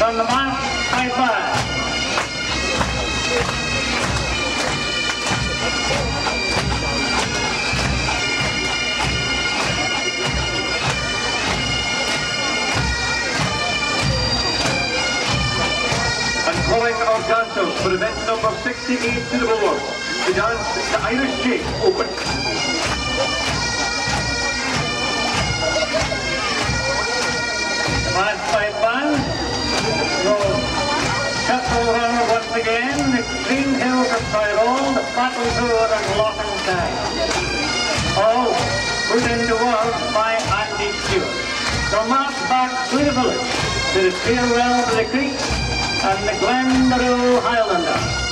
on the mark, high five. And calling our dancers for event number 68 to the board, to dance the Irish Jig Open. The last 5 bands, so Castle Runner once again, the Green Hills of Tyrone, the Battle Tour and Lochentine. All put into words by Andy Stewart. So march back to the village, to the farewell to the creek and the Glendaru Highlander.